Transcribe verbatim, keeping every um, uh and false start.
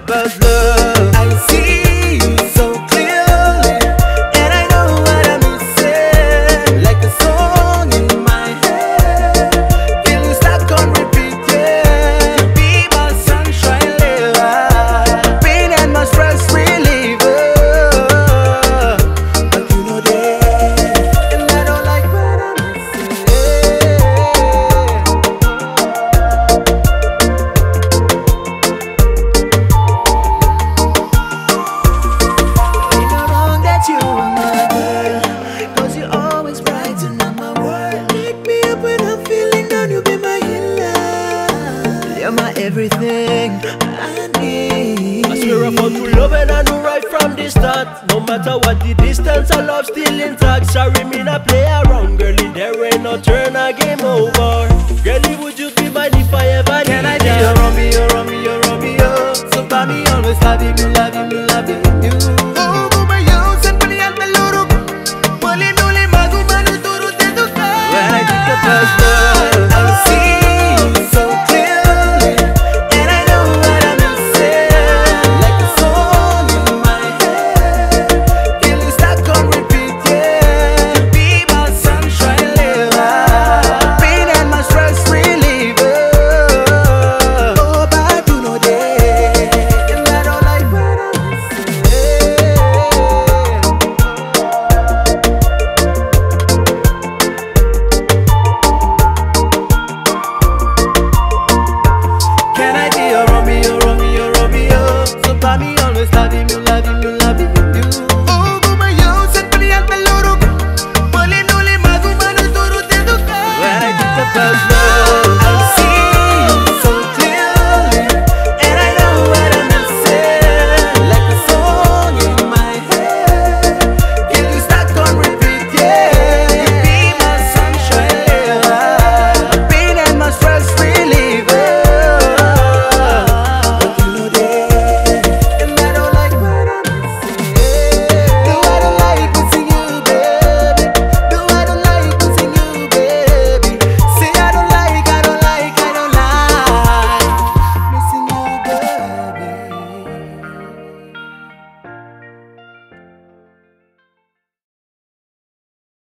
about love. I see you so clearly, and I know what I'm missing. Like a song in my head, feeling stuck on repeat, yeah. Be my sunshine layer, pain and my stress reliever. But you know that, and I don't like what I'm missing. Ain't no wrong that you are my girl, cause you always brighten up my world. Pick me up when I'm feeling down, you be my healer. You're my everything I need. I swear I found true love and I knew right from the start. No matter what the distance, our love still intact. Sorry me not play around, girlie, there ain't no turn or game over. Girlie, would you